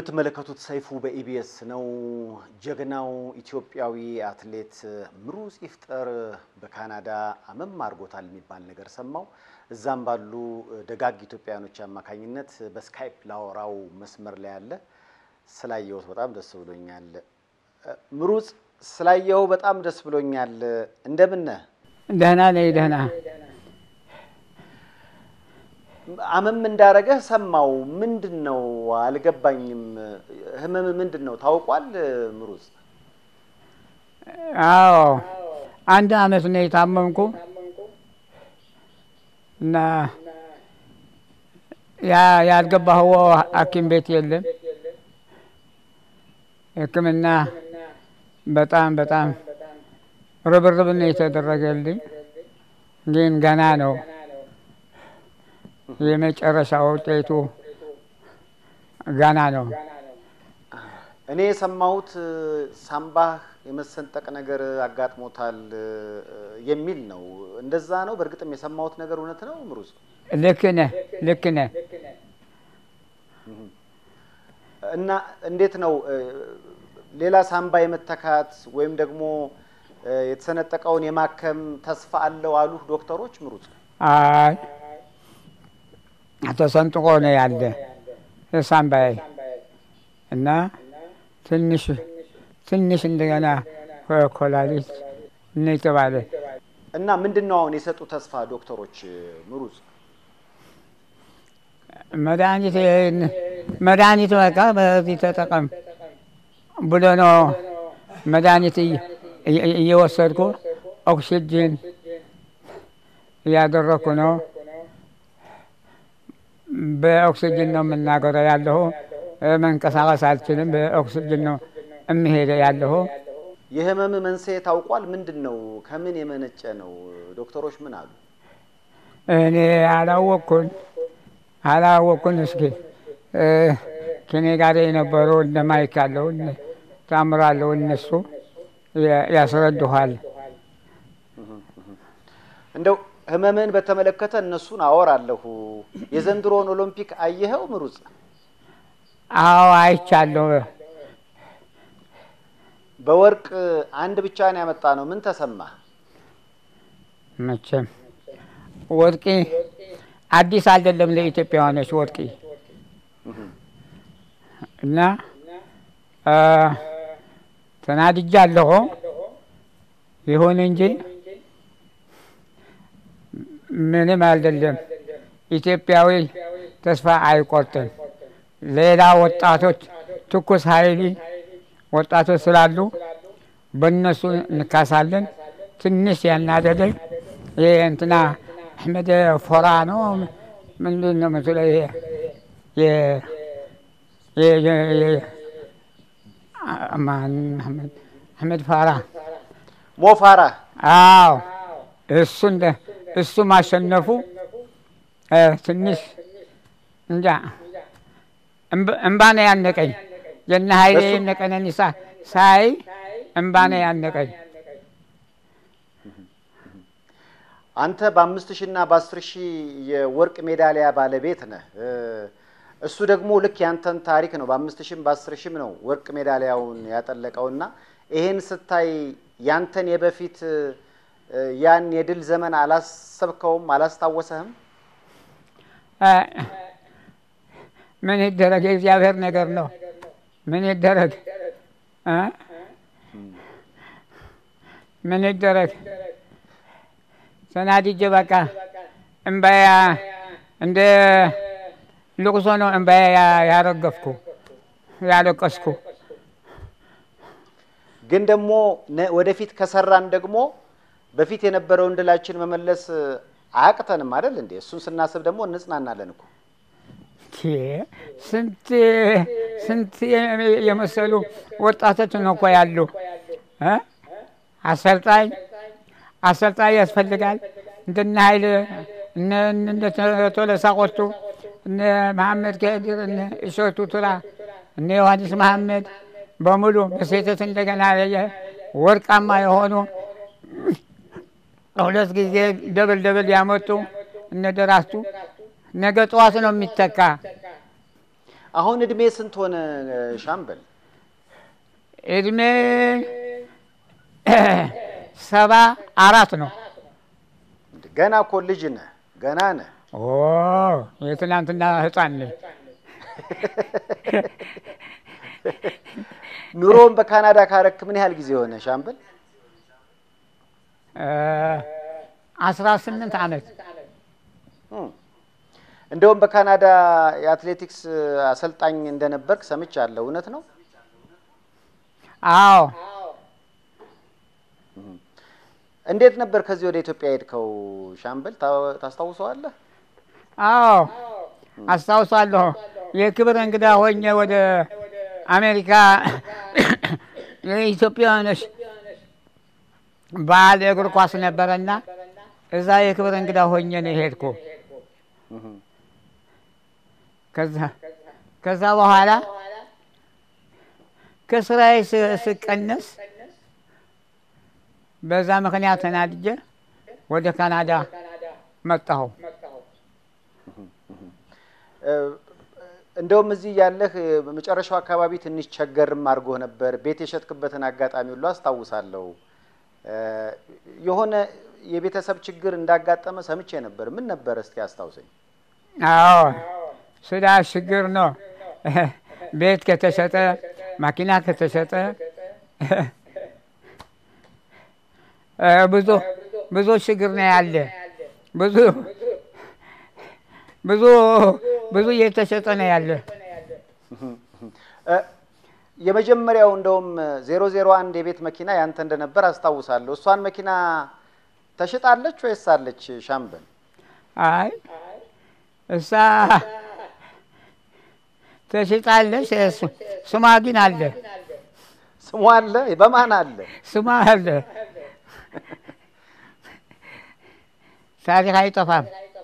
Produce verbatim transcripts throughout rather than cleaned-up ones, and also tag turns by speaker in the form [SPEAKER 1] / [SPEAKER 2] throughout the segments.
[SPEAKER 1] የምትመለከቱት ሰይፉ በኢቢኤስ ነው። ጀግናው ኢትዮጵያዊ አትሌት ምሩጽ ይፍጠር በካናዳ አመም አርጎታል የሚባል ነገር ሰማው። እዛም ባሉ ደጋግ ኢትዮጵያኖች አማካኝነት በስካይፕ ላወራው መስመር ላይ ያለ ስላየው በጣም ደስ ብሎኛል። ምሩጽ ስላየው በጣም ደስ ብሎኛል። እንደምን ነህ?
[SPEAKER 2] ደህና ነኝ ደህና።
[SPEAKER 1] አመም እንዳረገህ ሰማው። ምንድነው አልገባኝም። ህመም ምንድነው ታውቋል ምሩጽ?
[SPEAKER 2] አዎ አንድ አመት ነው የታመምኩ እና ያ ያልገባው ሐኪም ቤት የለም። ሕክምና በጣም በጣም ርብርብ ነው የተደረገልኝ። ግን ገና ነው የመጨረሻው ውጤቱ ገና ነው።
[SPEAKER 1] እኔ የሰማሁት ሳምባህ የመሰንጠቅ ነገር አጋጥሞታል የሚል ነው። እንደዛ ነው? በእርግጥም የሰማሁት ነገር እውነት ነው ምሩጽ?
[SPEAKER 2] ልክ ነህ ልክ ነህ።
[SPEAKER 1] እና እንዴት ነው ሌላ ሳምባ የመተካት ወይም ደግሞ የተሰነጠቀውን የማከም ተስፋ አለው አሉ ዶክተሮች ምሩጽ?
[SPEAKER 2] አይ ተሰንጥቆ ነው ያለ ሳምባዬ እና ትንሽ ትንሽ እንደገና ኮላሊት ነው የተባለ።
[SPEAKER 1] እና ምንድነው አሁን የሰጡ ተስፋ ዶክተሮች ምሩጽ?
[SPEAKER 2] መድኃኒት መድኃኒት በቃ በዚህ ተጠቀም ብሎ ነው መድኃኒት እየወሰድኩ ኦክሲጅን እያደረኩ ነው። በኦክሲጅን ነው የምናገረው ያለሁ። መንቀሳቀስ አልችልም። በኦክሲጅን ነው እምሄደ ያለሁ።
[SPEAKER 1] የህመም መንስኤ ታውቋል? ምንድነው? ከምን የመነጨ ነው? ዶክተሮች ምን አሉ?
[SPEAKER 2] እኔ አላወቅኩኝ አላወቅኩኝ። እስኪ ከኔ ጋር የነበሩ እንደማይክ ያለው ታምራለሁ እነሱ ያስረዱሃል።
[SPEAKER 1] እንደው ህመምን በተመለከተ እነሱን አወራለሁ። የዘንድሮን ኦሎምፒክ አየኸው ምሩጽ?
[SPEAKER 2] አዎ አይቻለሁ።
[SPEAKER 1] በወርቅ አንድ ብቻ ነው ያመጣ ነው። ምን ተሰማ?
[SPEAKER 2] መቼም ወርቂ አዲስ አይደለም ለኢትዮጵያውያኖች ወርቂ እና ተናድጃለሁ። ይሁን እንጂ ምንም አይደለም። ኢትዮጵያዊ ተስፋ አይቆርጥም። ሌላ ወጣቶች ትኩስ ኃይል ወጣቶች ስላሉ በእነሱ እንካሳለን። ትንሽ ያናደደኝ ይሄ እንትና አህመድ ፎራ ነው ምንድን ነው መሰለህ የ የ አማን አህመድ አህመድ ፋራ
[SPEAKER 1] ሞፋራ።
[SPEAKER 2] አዎ እሱ እንደ እሱ ማሸነፉ ትንሽ እንጃ እምባ ነው ያነቀኝ። የነ ኃይሌ ነቀነኒሳ ሳይ እምባ ነው ያነቀኝ።
[SPEAKER 1] አንተ በአምስት ሺህ እና በአስር ሺህ የወርቅ ሜዳሊያ ባለቤት ነህ። እሱ ደግሞ ልክ ያንተን ታሪክ ነው በአምስት ሺህም በአስር ሺህም ነው ወርቅ ሜዳሊያውን ያጠለቀውና ይሄን ስታይ ያንተን የበፊት ያን የድል ዘመን አላሰብከውም? አላስታወሰህም?
[SPEAKER 2] ምን ይደረግ የእግዚአብሔር ነገር ነው። ምን ይደረግ እ ምን ይደረግ ተናድጄ በቃ እምባያ እንደ ልቅሶ ነው እምባያ ያረገፍኩ ያለቀስኩ።
[SPEAKER 1] ግን ደግሞ ወደፊት ከሰራን ደግሞ በፊት የነበረውን ድላችን መመለስ አያቅተንም አይደል እንዴ? እሱን ስናስብ ደግሞ እንጽናናለን እኮ።
[SPEAKER 2] ስንት ስንት የመሰሉ ወጣቶች ነው እኮ ያሉ እ አሰልጣኝ አሰልጣኝ ያስፈልጋል። እንደነ ኃይል እነ እነ ቶለሳ ቆርጡ እነ መሐመድ ከድር እነ እሸቱ ቱራ እነ ዮሐንስ መሐመድ በሙሉ በሴቶች እንደገና ወርቃማ የሆኑ ሁለት ጊዜ ደብል ደብል ያመጡ እነ ደራስቱ ነገ ጠዋት ነው የሚተካ።
[SPEAKER 1] አሁን እድሜ ስንት ሆነ ሻምበል?
[SPEAKER 2] እድሜ ሰባ አራት ነው።
[SPEAKER 1] ገና እኮ ልጅ ነህ፣ ገና ነህ።
[SPEAKER 2] ኦ የትናንትና ህፃን ነኝ።
[SPEAKER 1] ኑሮን በካናዳ ካረክ ምን ያህል ጊዜ ሆነ ሻምበል?
[SPEAKER 2] አስራ ስምንት ዓመት።
[SPEAKER 1] እንደውም በካናዳ የአትሌቲክስ አሰልጣኝ እንደነበርክ ሰምቻለሁ፣ እውነት ነው?
[SPEAKER 2] አዎ።
[SPEAKER 1] እንዴት ነበር ከዚህ ወደ ኢትዮጵያ ሄድከው ሻምበል? ታስታውሰዋለህ?
[SPEAKER 2] አዎ አስታውሳለሁ። የክብር እንግዳ ሆኜ ወደ አሜሪካ የኢትዮጵያውያኖች በዓል እግር ኳስ ነበረና እዛ የክብር እንግዳ ሆኜ ነው ሄድኩ። ከዛ ከዛ በኋላ ከስራዬ ስቀነስ በዛ ምክንያት ተናድጄ ወደ ካናዳ መጣሁ።
[SPEAKER 1] እንደውም እዚህ ያለህ በመጨረሻው አካባቢ ትንሽ ቸገርም አድርጎ ነበር። ቤት የሸጥክበትን አጋጣሚ ሁሉ አስታውሳለሁ። የሆነ የቤተሰብ ችግር እንዳጋጠመ ሰምቼ ነበር። ምን ነበር እስቲ አስታውሰኝ።
[SPEAKER 2] አዎ ስዳ ችግር ነው። ቤት ከተሸጠ ማኪና ከተሸጠ ብዙ ብዙ ችግር ነው ያለ። ብዙ ብዙ ብዙ እየተሸጠ ነው ያለ።
[SPEAKER 1] የመጀመሪያው እንደውም ዜሮ ዜሮ አንድ የቤት መኪና ያንተ እንደነበር አስታውሳለሁ። እሷን መኪና ተሽጣለች ወይስ አለች ሻምበል?
[SPEAKER 2] አይ እሷ ተሽጣለች። ስሟ ግን አለ።
[SPEAKER 1] ስሟ አለ? በማን አለ?
[SPEAKER 2] ስሟ አለ። ታሪክ አይጠፋም።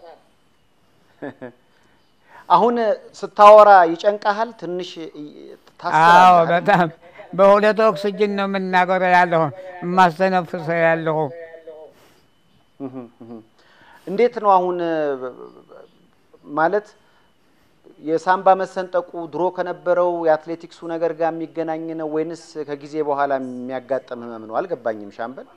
[SPEAKER 1] አሁን ስታወራ ይጨንቃል ትንሽ ታስራለህ?
[SPEAKER 2] አዎ በጣም በሁለት ኦክሲጅን ነው የምናገረው ያለው ማስተነፍሰው ያለው።
[SPEAKER 1] እንዴት ነው አሁን ማለት የሳምባ መሰንጠቁ ድሮ ከነበረው የአትሌቲክሱ ነገር ጋር የሚገናኝ ነው ወይንስ ከጊዜ በኋላ የሚያጋጥም ህመም ነው? አልገባኝም ሻምበል።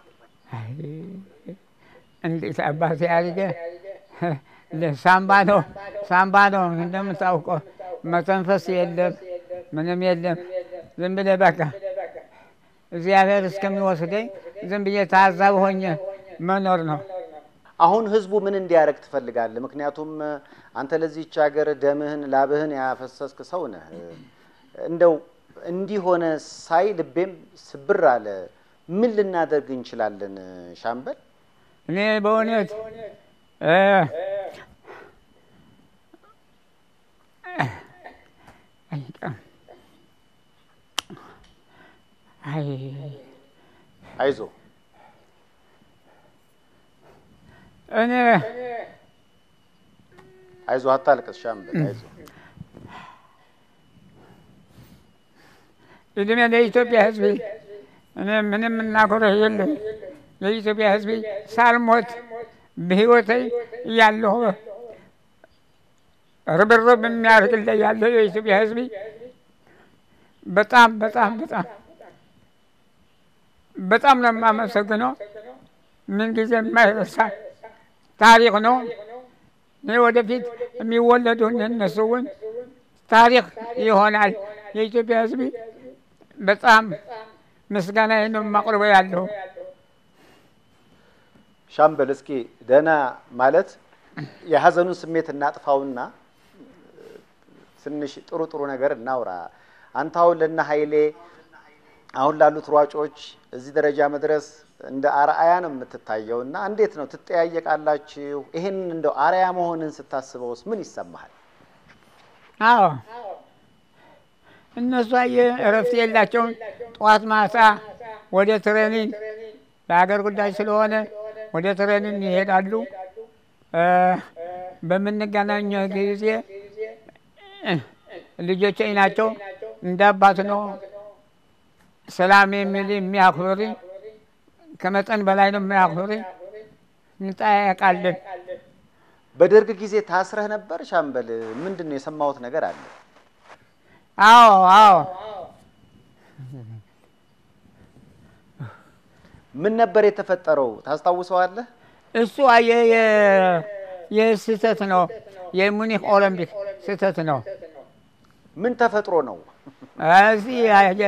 [SPEAKER 2] እንዴት አባቴ አልገ ሳምባ ነው ሳምባ ነው እንደምታውቀው መተንፈስ የለም ምንም የለም። ዝም ብለህ በቃ እግዚአብሔር እስከሚወስደኝ ዝም ብዬ ታዛብ ሆኜ መኖር ነው።
[SPEAKER 1] አሁን ህዝቡ ምን እንዲያረግ ትፈልጋለህ? ምክንያቱም አንተ ለዚህች ሀገር ደምህን ላብህን ያፈሰስክ ሰው ነህ። እንደው እንዲህ ሆነ ሳይ ልቤም ስብር አለ። ምን ልናደርግ እንችላለን ሻምበል?
[SPEAKER 2] እኔ በእውነት
[SPEAKER 1] አይዞ
[SPEAKER 2] እኔ
[SPEAKER 1] አይዞ አታልቅስ ሻምበል አይዞ።
[SPEAKER 2] እድሜ ለኢትዮጵያ ህዝብ እኔ ምንም እናገረው የለም። የኢትዮጵያ ህዝብ ሳልሞት በህይወቴ ያለው ርብርብ የሚያደርግልኝ ያለው የኢትዮጵያ ህዝብ በጣም በጣም በጣም በጣም ነው የማመሰግነው። ምን ጊዜ የማይረሳ ታሪክ ነው። እኔ ወደፊት የሚወለዱ እነሱን ታሪክ ይሆናል። የኢትዮጵያ ህዝብ በጣም ምስጋና ነው የማቀርበው ያለው።
[SPEAKER 1] ሻምበል እስኪ ደህና ማለት የሐዘኑን ስሜት እናጥፋውና ትንሽ ጥሩ ጥሩ ነገር እናውራ። አንተ አሁን ለና ኃይሌ አሁን ላሉት ሯጮች እዚህ ደረጃ መድረስ እንደ አርአያ ነው የምትታየውና እንዴት ነው ትጠያየቃላችሁ? ይሄን እንደው አርአያ መሆንን ስታስበውስ ምን ይሰማሃል?
[SPEAKER 2] አዎ እነሱ እረፍት የላቸውም። ጠዋት ማታ ወደ ትሬኒንግ ለሀገር ጉዳይ ስለሆነ ወደ ትሬኒንግ ይሄዳሉ። በምንገናኘው ጊዜ ልጆቼ ናቸው እንደ አባት ነው ሰላም የሚል የሚያክብር ከመጠን በላይ ነው የሚያክብር። እንጠያየቃለን።
[SPEAKER 1] በደርግ ጊዜ ታስረህ ነበር ሻምበል? ምንድነው የሰማሁት ነገር አለ?
[SPEAKER 2] አዎ አዎ
[SPEAKER 1] ምን ነበር የተፈጠረው ታስታውሰዋለህ?
[SPEAKER 2] እሱ አየ የስህተት ነው የሙኒክ ኦሎምፒክ ስህተት ነው።
[SPEAKER 1] ምን ተፈጥሮ ነው?
[SPEAKER 2] እዚህ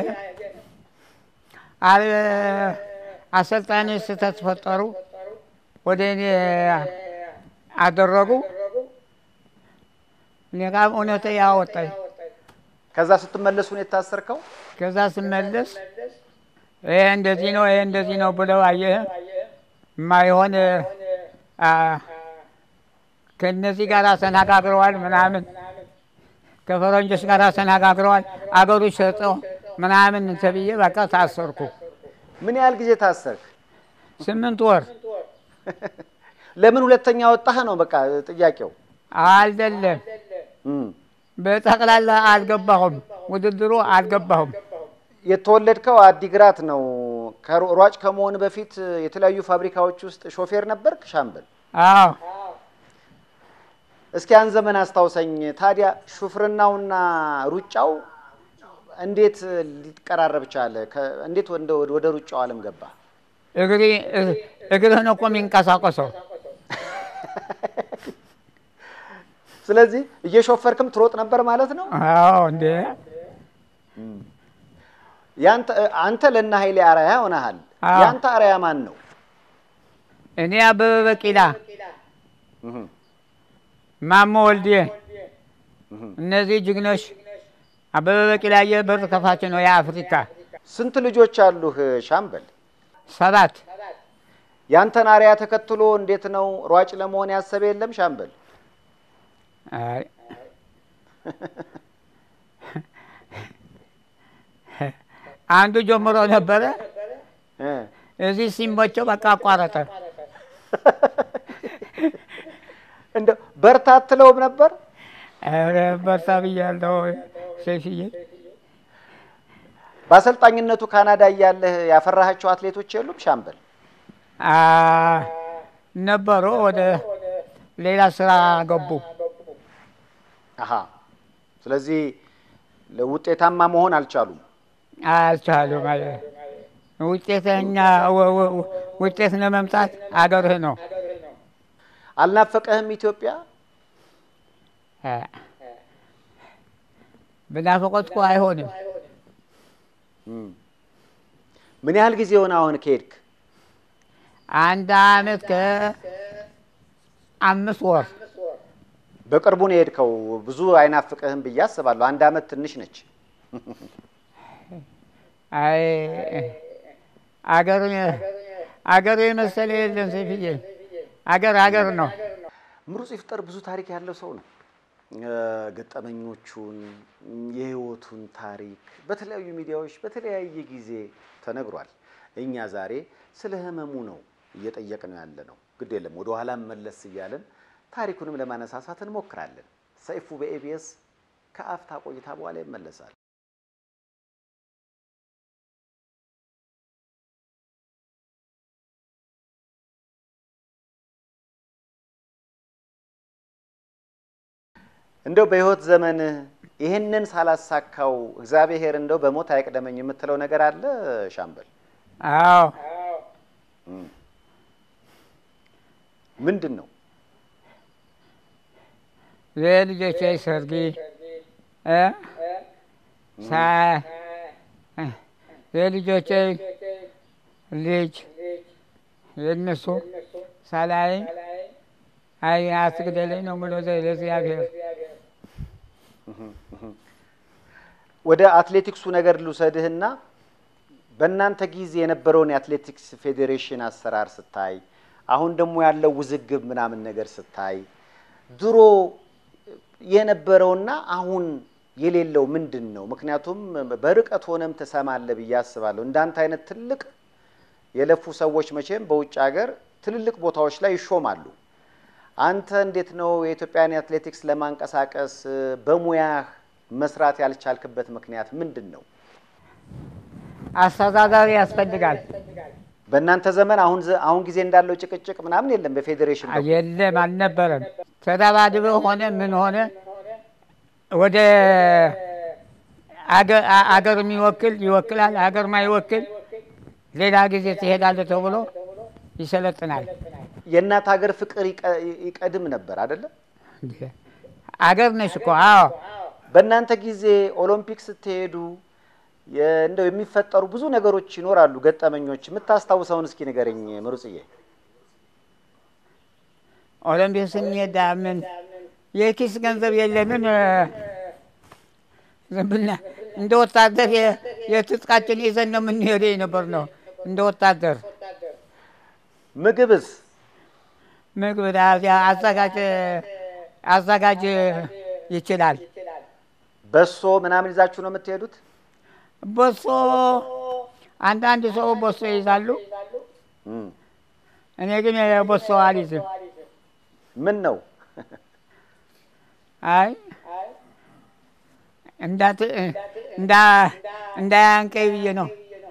[SPEAKER 2] አለ አሰልጣኝ ስህተት ፈጠሩ ወደ እኔ አደረጉ። እኔ ጋር እውነቴ ያወጣኝ።
[SPEAKER 1] ከዛ ስትመለሱ ነው የታሰርከው?
[SPEAKER 2] ከዛ ስመለስ ይሄ እንደዚህ ነው ይሄ እንደዚህ ነው ብለው አየህ ማይሆን ከነዚህ ጋር ተነጋግረዋል ምናምን ከፈረንጆች ጋር ተነጋግረዋል አገሩ ሸጠው ምናምን ተብዬ በቃ ታሰርኩ።
[SPEAKER 1] ምን ያህል ጊዜ ታሰርክ?
[SPEAKER 2] ስምንት ወር።
[SPEAKER 1] ለምን ሁለተኛ ወጣህ ነው በቃ ጥያቄው?
[SPEAKER 2] አይደለም በጠቅላላ አልገባሁም፣ ውድድሩ አልገባሁም።
[SPEAKER 1] የተወለድከው አዲግራት ነው። ከሯጭ ከመሆን በፊት የተለያዩ ፋብሪካዎች ውስጥ ሾፌር ነበርክ ሻምበል?
[SPEAKER 2] አዎ።
[SPEAKER 1] እስኪ ያን ዘመን አስታውሰኝ። ታዲያ ሹፍርናውና ሩጫው እንዴት ሊቀራረብ ቻለ? እንዴት ወደ ሩጫው ዓለም ገባ?
[SPEAKER 2] እግሪ እግርህ ነው እኮ የሚንቀሳቀሰው።
[SPEAKER 1] ስለዚህ እየሾፈርክም ትሮጥ ነበር ማለት ነው?
[SPEAKER 2] አዎ እንዴ።
[SPEAKER 1] ያንተ አንተ ለና ኃይሌ አራያ ሆነሃል። ያንተ አራያ ማን ነው?
[SPEAKER 2] እኔ አበበ ቢቂላ፣ ማሞ ወልዴ፣ እነዚህ ጀግኖች። አበበ ቢቂላ የበር ከፋች ነው የአፍሪካ።
[SPEAKER 1] ስንት ልጆች አሉህ ሻምበል?
[SPEAKER 2] ሰባት።
[SPEAKER 1] ያንተን አራያ ተከትሎ እንዴት ነው ሯጭ ለመሆን ያሰበ የለም ሻምበል?
[SPEAKER 2] አይ አንዱ ጀምሮ ነበረ እዚህ ሲምቦቸው በቃ አቋረጠ።
[SPEAKER 1] እንደ በርታ አትለውም ነበር?
[SPEAKER 2] አረ በርታ ብያለሁ ሴፍዬ።
[SPEAKER 1] በአሰልጣኝነቱ ካናዳ እያለህ ያፈራሃቸው አትሌቶች የሉም ሻምበል?
[SPEAKER 2] አ ነበሩ ወደ ሌላ ስራ ገቡ።
[SPEAKER 1] አሃ ስለዚህ ለውጤታማ መሆን አልቻሉም?
[SPEAKER 2] አልቻሉም ማለት ውጤተኛ ውጤት ለመምጣት አገርህ ነው።
[SPEAKER 1] አልናፈቀህም ኢትዮጵያ?
[SPEAKER 2] አ ብናፈቆት እኮ አይሆንም።
[SPEAKER 1] ምን ያህል ጊዜ ሆነ አሁን ከሄድክ?
[SPEAKER 2] አንድ አመት ከአምስት ወር።
[SPEAKER 1] በቅርቡ ነው የሄድከው። ብዙ አይናፍቅህም ብዬ አስባለሁ። አንድ አመት ትንሽ ነች።
[SPEAKER 2] አይ አገር አገር የመሰለ የለም ሴፍዬ። አገር አገር ነው።
[SPEAKER 1] ምሩጽ ይፍጠር ብዙ ታሪክ ያለው ሰው ነው። ገጠመኞቹን የህይወቱን ታሪክ በተለያዩ ሚዲያዎች በተለያየ ጊዜ ተነግሯል። እኛ ዛሬ ስለ ህመሙ ነው እየጠየቅነው ያለ ነው። ግድ የለም ወደ ኋላ መለስ እያለን ታሪኩንም ለማነሳሳት እንሞክራለን። ሰይፉ በኢቢኤስ ከአፍታ ቆይታ በኋላ ይመለሳል። እንደው በህይወት ዘመን ይሄንን ሳላሳካው እግዚአብሔር እንደው በሞት አይቀደመኝ የምትለው ነገር አለ ሻምበል?
[SPEAKER 2] አዎ።
[SPEAKER 1] ምንድነው?
[SPEAKER 2] የልጆቼ ሰርግ እ ሳ የልጆቼ ልጅ የነሱ ሳላይ አይ አትግደለኝ ነው ብሎ ለእግዚአብሔር።
[SPEAKER 1] ወደ አትሌቲክሱ ነገር ልውሰድህና በእናንተ ጊዜ የነበረውን የአትሌቲክስ ፌዴሬሽን አሰራር ስታይ አሁን ደግሞ ያለው ውዝግብ ምናምን ነገር ስታይ ድሮ የነበረውና አሁን የሌለው ምንድነው? ምክንያቱም በርቀት ሆነም ተሰማለ ብዬ አስባለሁ። እንዳንተ አይነት ትልቅ የለፉ ሰዎች መቼም በውጭ ሀገር ትልልቅ ቦታዎች ላይ ይሾማሉ። አንተ እንዴት ነው የኢትዮጵያን አትሌቲክስ ለማንቀሳቀስ በሙያ መስራት ያልቻልክበት ምክንያት ምንድነው?
[SPEAKER 2] አስተዳዳሪ ያስፈልጋል።
[SPEAKER 1] በእናንተ ዘመን አሁን አሁን ጊዜ እንዳለው ጭቅጭቅ ምናምን የለም በፌዴሬሽን ነው?
[SPEAKER 2] የለም አልነበረም። ተዳባድበው ሆነ ምን ሆነ ወደ አገር አገር የሚወክል ይወክላል አገር ማይወክል ሌላ ጊዜ ትሄዳለህ ተብሎ ይሰለጥናል
[SPEAKER 1] የእናት ሀገር ፍቅር ይቀድም ነበር አይደለ
[SPEAKER 2] አገር ነሽ እኮ አዎ
[SPEAKER 1] በእናንተ ጊዜ ኦሎምፒክ ስትሄዱ እንደው የሚፈጠሩ ብዙ ነገሮች ይኖራሉ ገጠመኞች የምታስታውሰውን እስኪ ንገረኝ ምሩጽዬ
[SPEAKER 2] ኦሎምፒክ ስንሄድ ምን የኪስ ገንዘብ የለንም ዝምብልና እንደ ወታደር የትጥቃችን ይዘን ነው የምንሄደው ነበር ነው እንደ ወታደር
[SPEAKER 1] ምግብስ
[SPEAKER 2] ምግብ አዘጋጅ አዘጋጅ ይችላል
[SPEAKER 1] በሶ ምናምን ይዛችሁ ነው የምትሄዱት
[SPEAKER 2] በሶ አንዳንድ ሰው በሶ ይዛሉ እኔ ግን በሶ አልይዝም
[SPEAKER 1] ምን ነው
[SPEAKER 2] አይ እንዳት እንዳ እንዳያንቀይ ብዬ ነው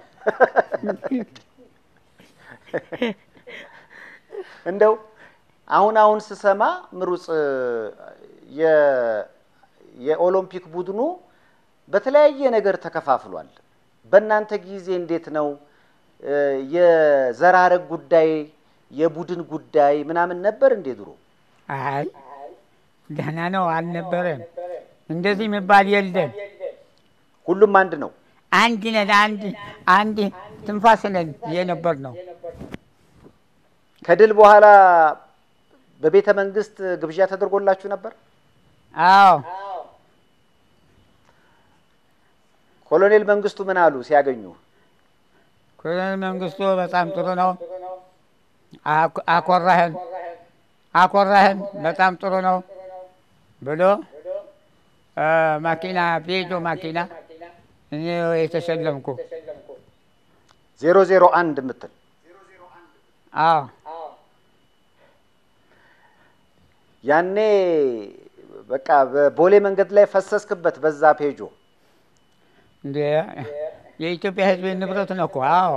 [SPEAKER 1] እንደው አሁን አሁን ስሰማ ምሩጽ የ የኦሎምፒክ ቡድኑ በተለያየ ነገር ተከፋፍሏል በእናንተ ጊዜ እንዴት ነው የዘራረግ ጉዳይ የቡድን ጉዳይ ምናምን ነበር እንዴ ድሮ
[SPEAKER 2] አይ ደህና ነው አልነበረም እንደዚህ መባል የለም
[SPEAKER 1] ሁሉም አንድ ነው
[SPEAKER 2] አንድ ነን አንድ አንድ ትንፋስ ነን የነበር ነው
[SPEAKER 1] ከድል በኋላ በቤተ መንግስት ግብዣ ተደርጎላችሁ ነበር
[SPEAKER 2] አዎ
[SPEAKER 1] ኮሎኔል መንግስቱ ምን አሉ ሲያገኙ
[SPEAKER 2] ኮሎኔል መንግስቱ በጣም ጥሩ ነው አኮራህን አኮራህን በጣም ጥሩ ነው ብሎ ማኪና ቢዶ ማኪና እኔ የተሸለምኩ
[SPEAKER 1] ዜሮ ዜሮ አንድ ምትል
[SPEAKER 2] አዎ
[SPEAKER 1] ያኔ በቃ በቦሌ መንገድ ላይ ፈሰስክበት በዛ ፔጆ
[SPEAKER 2] እንዴ የኢትዮጵያ ህዝብ ንብረት ነው እኮ አዎ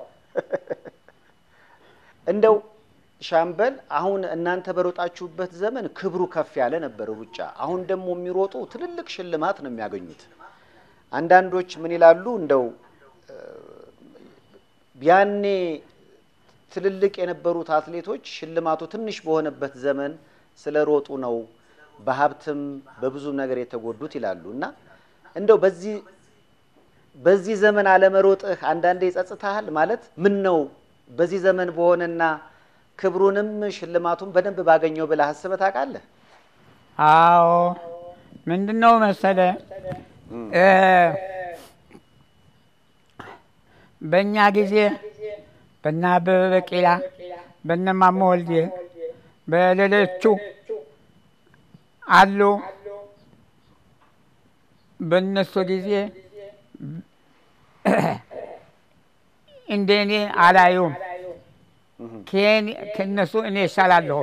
[SPEAKER 1] እንደው ሻምበል አሁን እናንተ በሮጣችሁበት ዘመን ክብሩ ከፍ ያለ ነበር ሩጫ አሁን ደግሞ የሚሮጡ ትልልቅ ሽልማት ነው የሚያገኙት አንዳንዶች ምን ይላሉ እንደው ቢያኔ ትልልቅ የነበሩት አትሌቶች ሽልማቱ ትንሽ በሆነበት ዘመን ስለሮጡ ነው በሀብትም በብዙ ነገር የተጎዱት ይላሉና እንደው በዚህ በዚህ ዘመን አለመሮጥህ አንዳንዴ ይጸጽታል ማለት ምን ነው በዚህ ዘመን በሆነና ክብሩንም ሽልማቱን በደንብ ባገኘው ብለህ አስበህ ታውቃለህ
[SPEAKER 2] አዎ ምንድነው መሰለ እ በእኛ ጊዜ በእና በበቂላ በእነማሞ ወልዴ በሌሎቹ አሉ በእነሱ ጊዜ እንደኔ አላዩም ከኔ ከነሱ እኔ ይሻላለሁ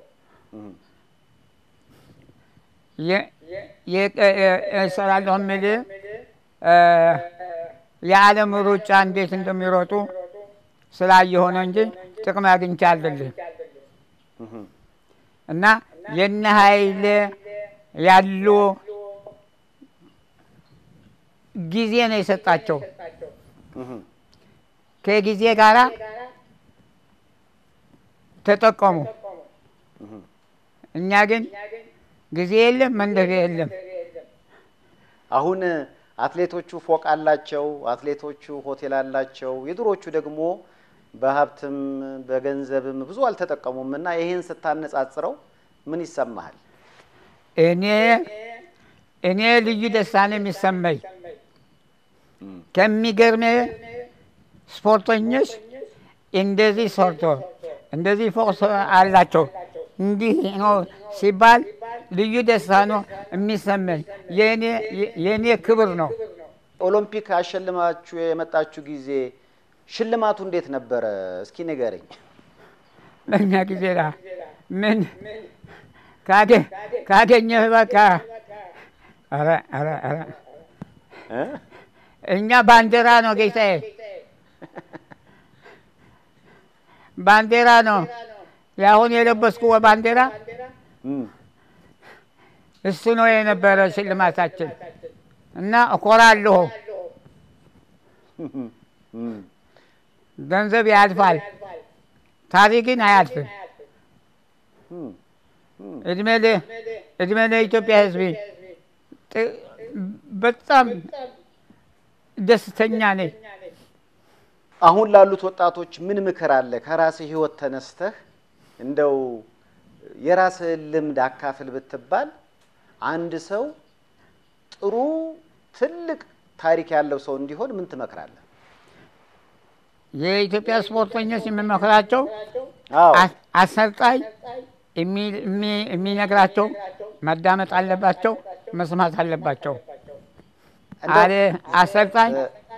[SPEAKER 2] የ የሰራለሁ ምል የዓለም ሩጫ እንዴት እንደሚሮጡ ስላየሁ ነው እንጂ ጥቅም አግኝቼ አይደለም እና የነ ኃይል ያሉ ጊዜ ነው የሰጣቸው ከጊዜ ጋራ ተጠቀሙ እኛ ግን ጊዜ የለም መንደር የለም
[SPEAKER 1] አሁን አትሌቶቹ ፎቅ አላቸው አትሌቶቹ ሆቴል አላቸው የድሮቹ ደግሞ በሀብትም በገንዘብም ብዙ አልተጠቀሙምና ይሄን ስታነጻጽረው ምን ይሰማሃል
[SPEAKER 2] እኔ እኔ ልዩ ደስታን የሚሰማኝ ከሚገርም ስፖርተኞች እንደዚህ ሰርቶ እንደዚህ ፎቅ አላቸው እንዲህ ነው ሲባል ልዩ ደስታ ነው የሚሰማኝ የኔ የኔ ክብር ነው
[SPEAKER 1] ኦሎምፒክ አሸልማችሁ የመጣችሁ ጊዜ ሽልማቱ እንዴት ነበር እስኪ ንገረኝ
[SPEAKER 2] ለኛ ጊዜ ላ ምን ካገ ካገኘህ በቃ አረ አረ አረ እኛ ባንዲራ ነው ጌታዬ ባንዲራ ነው ያሁን የለበስኩ ባንዲራ እሱ ነው የነበረ ሽልማታችን እና እኮራለሁ። ገንዘብ ያልፋል፣ ታሪክን አያልፍም። እድሜ እድሜ ለኢትዮጵያ ሕዝብ በጣም ደስተኛ ነኝ።
[SPEAKER 1] አሁን ላሉት ወጣቶች ምን ምክር አለ? ከራስህ ህይወት ተነስተህ እንደው የራስህ ልምድ አካፍል ብትባል አንድ ሰው ጥሩ ትልቅ ታሪክ ያለው ሰው እንዲሆን ምን ትመክራለህ?
[SPEAKER 2] የኢትዮጵያ ስፖርተኞች የምመክራቸው አሰልጣኝ የሚነግራቸው ማዳመጥ አለባቸው፣ መስማት አለባቸው። አለ አሰልጣኝ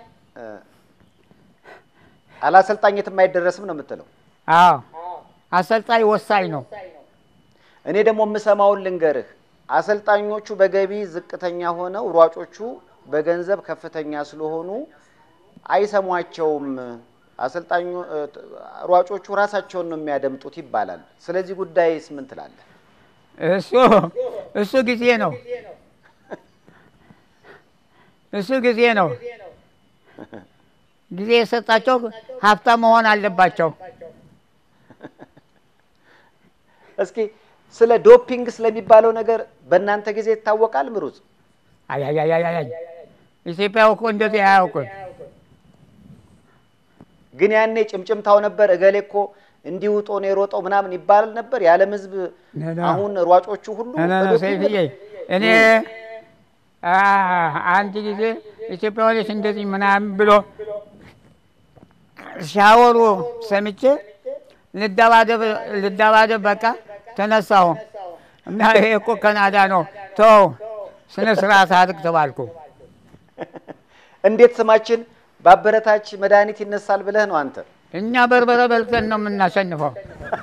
[SPEAKER 1] አላሰልጣኝ የትም አይደረስም ነው የምትለው?
[SPEAKER 2] አዎ አሰልጣኝ ወሳኝ ነው።
[SPEAKER 1] እኔ ደግሞ የምሰማውን ልንገርህ። አሰልጣኞቹ በገቢ ዝቅተኛ ሆነው ሯጮቹ በገንዘብ ከፍተኛ ስለሆኑ አይሰሟቸውም። አሰልጣኙ ሯጮቹ ራሳቸውን ነው የሚያደምጡት ይባላል። ስለዚህ ጉዳይስ ምን ትላለህ?
[SPEAKER 2] እሱ እሱ ጊዜ ነው እሱ ጊዜ ነው ጊዜ የሰጣቸው ሀብታም መሆን አለባቸው።
[SPEAKER 1] እስኪ ስለ ዶፒንግ ስለሚባለው ነገር በእናንተ ጊዜ ይታወቃል ምሩጽ?
[SPEAKER 2] አይ አይ አይ አይ ኢትዮጵያ እኮ እንደዚህ አያውቁም።
[SPEAKER 1] ግን ያኔ ጭምጭምታው ነበር። እገሌ እኮ እንዲውጦ ነው የሮጠው ምናምን ይባል ነበር የዓለም ሕዝብ። አሁን ሯጮቹ ሁሉ
[SPEAKER 2] በዶፒንግ እኔ አንድ ጊዜ ኢትዮጵያ ወለሽ እንደዚህ ምናምን ብሎ ሻወሩ ሰምቼ ልዳባደብ ልዳባደብ በቃ ተነሳሁ እና ይሄ እኮ ካናዳ ነው ተው ስነ ስርዓት አድርግ ተባልኩ።
[SPEAKER 1] እንዴት ስማችን ባበረታች መድኃኒት ይነሳል ብለህ ነው አንተ?
[SPEAKER 2] እኛ በርበረ በልተን ነው የምናሸንፈው።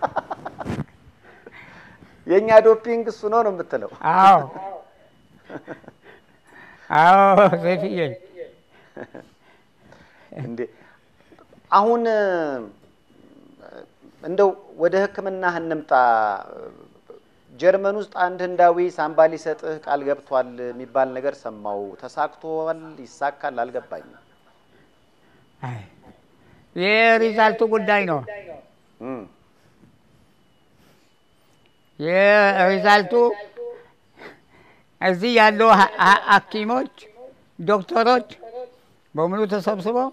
[SPEAKER 1] የኛ ዶፒንግ እሱ ነው ነው የምትለው?
[SPEAKER 2] አዎ አዎ ዘይፍዬ
[SPEAKER 1] እንዴ አሁን እንደው ወደ ሕክምና እንምጣ። ጀርመን ውስጥ አንድ ህንዳዊ ሳምባ ሊሰጥህ ቃል ገብቷል የሚባል ነገር ሰማው። ተሳክቷል? ይሳካል? አልገባኝም።
[SPEAKER 2] አይ የሪዛልቱ ጉዳይ ነው። የሪዛልቱ እዚህ ያለው ሐኪሞች ዶክተሮች በሙሉ ተሰብስበው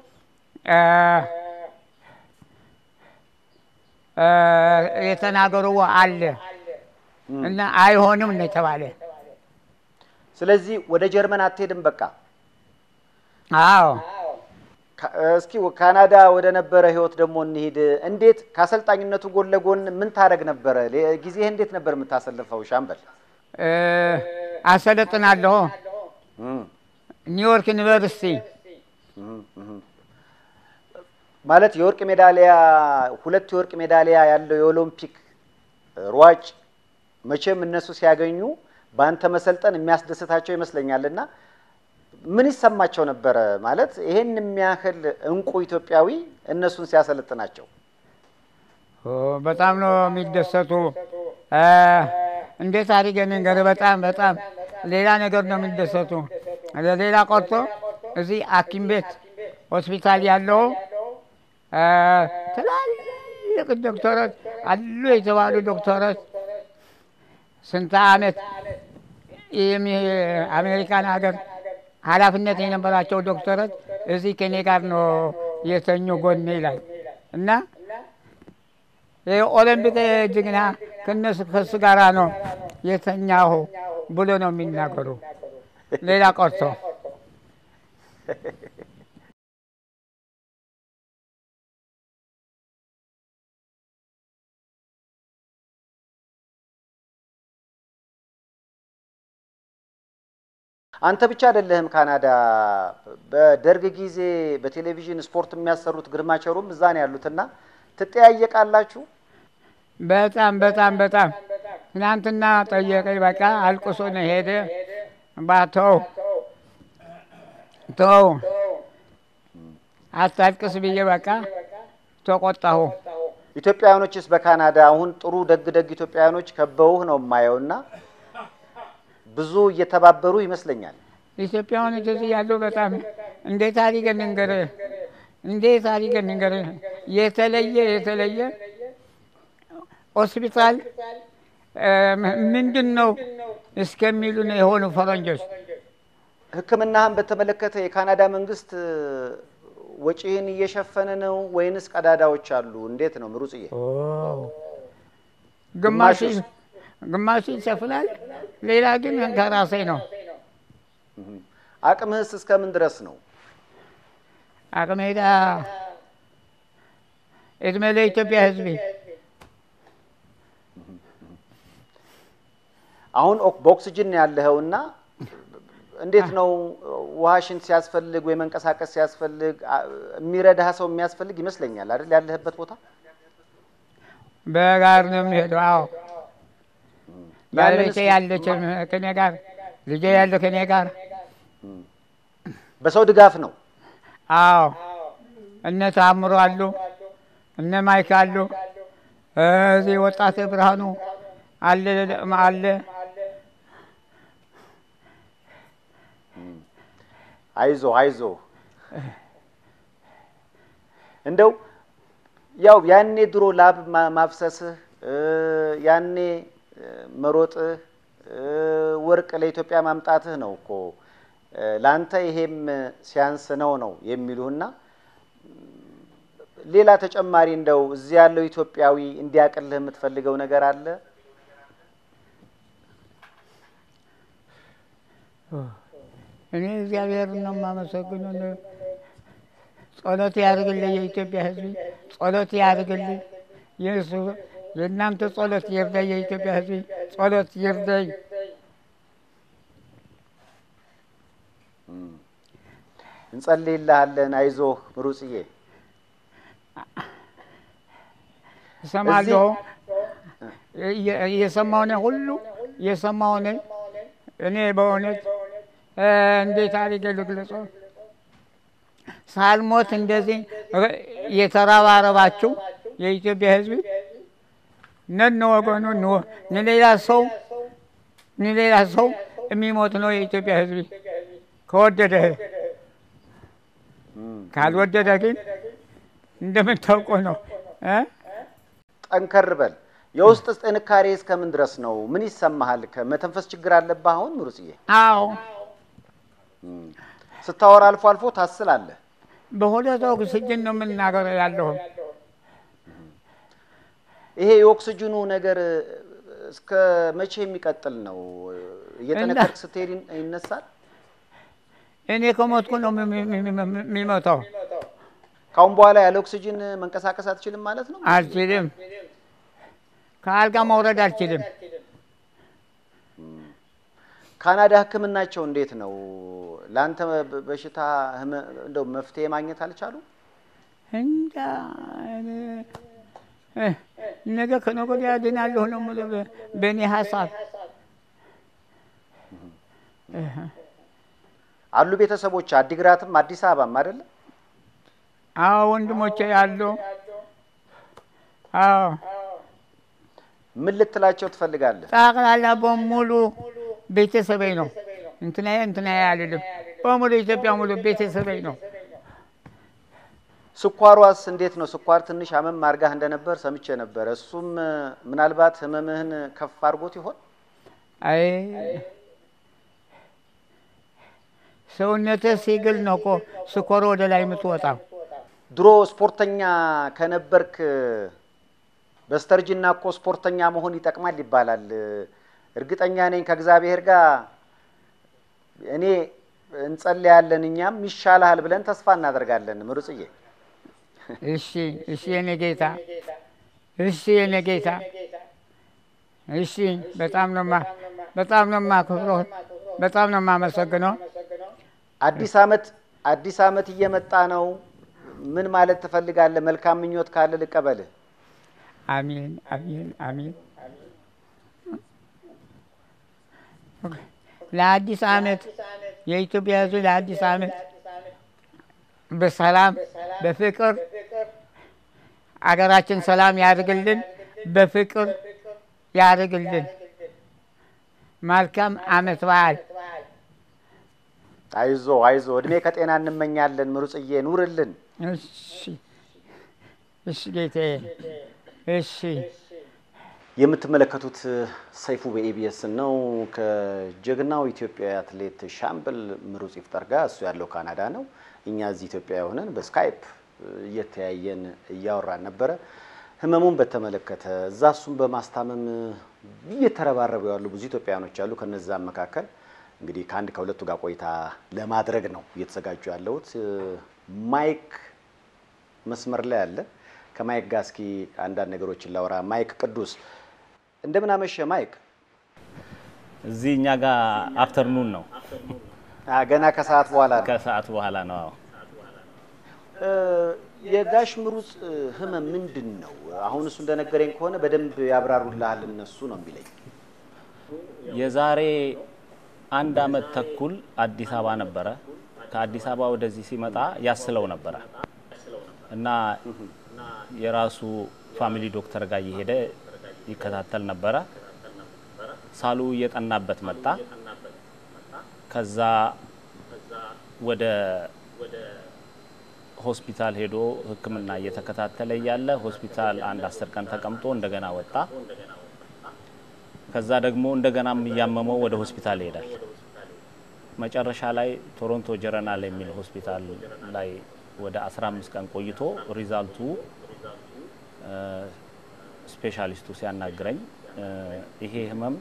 [SPEAKER 2] የተናገሩ አለ እና አይሆንም ነው የተባለ።
[SPEAKER 1] ስለዚህ ወደ ጀርመን አትሄድም በቃ?
[SPEAKER 2] አዎ
[SPEAKER 1] እስኪ ካናዳ ወደ ነበረ ህይወት ደግሞ እንሂድ። እንዴት ካሰልጣኝነቱ ጎን ለጎን ምን ታረግ ነበር? ጊዜህ እንዴት ነበር የምታሰልፈው ሻምበል?
[SPEAKER 2] አሰለጥናለሁ ኒውዮርክ ዩኒቨርሲቲ።
[SPEAKER 1] ማለት የወርቅ ሜዳሊያ ሁለት የወርቅ ሜዳሊያ ያለው የኦሎምፒክ ሯጭ መቼም እነሱ ሲያገኙ ባንተ መሰልጠን የሚያስደስታቸው ይመስለኛልና ምን ይሰማቸው ነበር? ማለት ይሄን የሚያህል እንቁ ኢትዮጵያዊ እነሱን ሲያሰለጥናቸው
[SPEAKER 2] በጣም ነው የሚደሰቱ። እንዴት አድርገን እንገር በጣም በጣም ሌላ ነገር ነው የሚደሰቱ። ሌላ ቆርጦ እዚህ ሐኪም ቤት ሆስፒታል ያለው ትላልቅ ዶክተሮች አሉ የተባሉ ዶክተሮች ስንት ዓመት የአሜሪካን ሀገር ኃላፊነት የነበራቸው ዶክተሮች እዚህ ከኔ ጋር ነው የተኙ ጎኔ ይላል እና የኦሎምፒክ ጀግና ከነሱ ከሱ ጋራ ነው የተኛው ብሎ ነው የሚናገሩ። ሌላ ቆርጦ
[SPEAKER 1] አንተ ብቻ አይደለህም ካናዳ። በደርግ ጊዜ በቴሌቪዥን ስፖርት የሚያሰሩት ግርማቸሩም እዛ ነው ያሉትና ትጠያየቃላችሁ?
[SPEAKER 2] በጣም በጣም በጣም ትናንትና ጠየቀኝ። በቃ አልቅሶ ነው ሄደ። ባተው ተው አታልቅስ ብዬ በቃ ተቆጣሁ።
[SPEAKER 1] ኢትዮጵያውያኖችስ በካናዳ አሁን ጥሩ ደግ ደግ ኢትዮጵያውያኖች ከበውህ ነው የማየውና ብዙ እየተባበሩ ይመስለኛል።
[SPEAKER 2] ኢትዮጵያውን እዚህ ያለው በጣም እንዴት አድርገን እንገርህ እንዴት አድርገን እንገርህ የተለየ የተለየ ሆስፒታል ምንድን ነው እስከሚሉ ነው የሆኑ ፈረንጆች።
[SPEAKER 1] ሕክምናህን በተመለከተ የካናዳ መንግስት ወጪህን እየሸፈነ ነው ወይንስ ቀዳዳዎች አሉ? እንዴት ነው ምሩጽዬ?
[SPEAKER 2] ግማሽ ግማሽ ይሸፍናል፣ ሌላ ግን ከራሴ ነው።
[SPEAKER 1] አቅምህስ እስከምን ድረስ ነው?
[SPEAKER 2] አቅሜ ዳ እድሜ ለኢትዮጵያ ሕዝብ።
[SPEAKER 1] አሁን በኦክሲጅን ያለኸውና እንዴት ነው ዋሽን ሲያስፈልግ ወይ መንቀሳቀስ ሲያስፈልግ የሚረዳህ ሰው የሚያስፈልግ ይመስለኛል አይደል? ያለህበት ቦታ
[SPEAKER 2] በጋር ነው የሚሄደው። አዎ ባለቤቴ ያለች ከኔ ጋር፣ ልጄ ያለ ከኔ ጋር
[SPEAKER 1] በሰው ድጋፍ ነው።
[SPEAKER 2] አዎ እነ ታምሩ አሉ፣ እነ ማይክ አሉ፣ እዚህ ወጣት ብርሃኑ አለ አለ።
[SPEAKER 1] አይዞ አይዞ እንደው ያው ያኔ ድሮ ላብ ማፍሰስህ ያኔ መሮጥህ ወርቅ ለኢትዮጵያ ማምጣትህ ነው እኮ ላንተ ይሄም ሲያንስ ነው ነው የሚሉና ሌላ ተጨማሪ እንደው እዚህ ያለው ኢትዮጵያዊ እንዲያቀልህ የምትፈልገው ነገር አለ?
[SPEAKER 2] እኔ እግዚአብሔር ነው የማመሰግነው። ጸሎት ያድርግልኝ የኢትዮጵያ ሕዝብ፣ ጸሎት ያድርግልኝ የሱ የእናንተ ጸሎት ይርዳኝ፣ የኢትዮጵያ ሕዝብ ጸሎት ይርዳኝ።
[SPEAKER 1] እንጸልይልሃለን። አይዞህ ምሩጽዬ።
[SPEAKER 2] እሰማለሁ፣ የሰማው ነው ሁሉ የሰማው ነው። እኔ በእውነት እንዴት አድርጌ ልግለጸው? ሳልሞት እንደዚህ የተረባረባችሁ የኢትዮጵያ ሕዝብ ነን ወገኑ ነው። ለሌላ ሰው ለሌላ ሰው የሚሞት ነው የኢትዮጵያ ሕዝብ ከወደደ። ካልወደደ ግን እንደምታውቀው ነው።
[SPEAKER 1] ጠንከር በል። የውስጥ ጥንካሬ እስከምን ድረስ ነው? ምን ይሰማሃል? ከመተንፈስ ችግር አለብህ አሁን ምሩጽዬ?
[SPEAKER 2] አዎ
[SPEAKER 1] ስታወራ አልፎ አልፎ ታስላለህ።
[SPEAKER 2] በሁለት ኦክሲጅን ነው የምናገረው ያለው።
[SPEAKER 1] ይሄ የኦክሲጅኑ ነገር እስከ መቼ የሚቀጥል ነው? እየተነከርክ ስትሄድ ይነሳል?
[SPEAKER 2] እኔ ከሞትኩ ነው የሚሞተው።
[SPEAKER 1] ካሁን በኋላ ያለ ኦክሲጅን መንቀሳቀስ አትችልም ማለት ነው?
[SPEAKER 2] አልችልም። ከአልጋ መውረድ አልችልም።
[SPEAKER 1] ካናዳ ሕክምናቸው እንዴት ነው? ላንተ በሽታ እንደው መፍትሄ ማግኘት አልቻሉ?
[SPEAKER 2] እንዳ ነገ ከነገ ወዲያ ድናለሁ ነው የምለው በእኔ ሀሳብ።
[SPEAKER 1] አሉ ቤተሰቦች አዲግራትም አዲስ አበባም አይደለ?
[SPEAKER 2] አዎ ወንድሞቼ ያሉ። አዎ
[SPEAKER 1] ምን ልትላቸው ትፈልጋለህ?
[SPEAKER 2] ጠቅላላ በሙሉ ቤተሰቤ ነው። እንትና እንትና አይደለም፣ በሙሉ ኢትዮጵያ ሙሉ ቤተሰቤ ነው።
[SPEAKER 1] ስኳሯስ እንዴት ነው? ስኳር ትንሽ አመም አርጋህ እንደነበር ሰምቼ ነበር። እሱም ምናልባት ህመምህን ከፍ አድርጎት ይሆን?
[SPEAKER 2] አይ ሰውነትህ ሲግል ነው እኮ ስኳር ወደ ላይ የምትወጣው።
[SPEAKER 1] ድሮ ስፖርተኛ ከነበርክ በስተርጅና እኮ ስፖርተኛ መሆን ይጠቅማል ይባላል። እርግጠኛ ነኝ ከእግዚአብሔር ጋር እኔ እንጸልያለን፣ እኛም ይሻላል ብለን ተስፋ እናደርጋለን ምሩጽዬ።
[SPEAKER 2] እሺ እሺ የኔ ጌታ፣ እሺ የኔ ጌታ፣ እሺ በጣም ነው ማ በጣም ነው ማከብረው፣ በጣም ነው ማመሰግነው።
[SPEAKER 1] አዲስ አመት አዲስ አመት እየመጣ ነው። ምን ማለት ትፈልጋለህ? መልካም ምኞት ካለ ልቀበልህ።
[SPEAKER 2] አሜን አሜን አሜን። ለአዲስ አመት የኢትዮጵያ ሕዝብ ለአዲስ አመት በሰላም በፍቅር አገራችን ሰላም ያድርግልን፣ በፍቅር ያድርግልን። መልካም አመት በዓል
[SPEAKER 1] አይዞ አይዞ እድሜ ከጤና እንመኛለን ምሩጽዬ ኑርልን
[SPEAKER 2] እሺ እሺ ጌታዬ እሺ
[SPEAKER 1] የምትመለከቱት ሰይፉ በኢቢኤስ ነው ከጀግናው ኢትዮጵያዊ አትሌት ሻምበል ምሩጽ ይፍጠር ጋር እሱ ያለው ካናዳ ነው እኛ እዚህ ኢትዮጵያ ሆነን በስካይፕ እየተያየን እያወራን ነበር ህመሙን በተመለከተ እዛሱን በማስታመም እየተረባረቡ ያሉ ብዙ ኢትዮጵያኖች አሉ ከነዛ መካከል እንግዲህ ካንድ ከሁለቱ ጋር ቆይታ ለማድረግ ነው እየተዘጋጁ ያለውት ማይክ መስመር ላይ አለ ከማይክ ጋር እስኪ አንዳንድ ነገሮችን ላውራ ማይክ ቅዱስ እንደምን አመሸ ማይክ
[SPEAKER 3] እዚህኛ ጋር አፍተርኑን ነው
[SPEAKER 1] አ ገና ከሰዓት በኋላ ነው
[SPEAKER 3] ከሰዓት በኋላ ነው
[SPEAKER 1] የጋሽ ምሩጽ ህመም ምንድነው አሁን እሱ እንደነገረኝ ከሆነ በደንብ ያብራሩልሃል እነሱ ነው የሚለኝ
[SPEAKER 3] የዛሬ አንድ አመት ተኩል አዲስ አበባ ነበረ ከአዲስ አበባ ወደዚህ ሲመጣ ያስለው ነበረ እና የራሱ ፋሚሊ ዶክተር ጋር እየሄደ ይከታተል ነበረ ሳሉ እየጠናበት መጣ ከዛ ወደ ሆስፒታል ሄዶ ህክምና እየተከታተለ ያለ ሆስፒታል አንድ አስር ቀን ተቀምጦ እንደገና ወጣ ከዛ ደግሞ እንደገናም ያመመው ወደ ሆስፒታል ይሄዳል መጨረሻ ላይ ቶሮንቶ ጀነራል የሚል ሆስፒታል ላይ ወደ አስራ አምስት ቀን ቆይቶ ሪዛልቱ ስፔሻሊስቱ ሲያናግረኝ ይሄ ህመም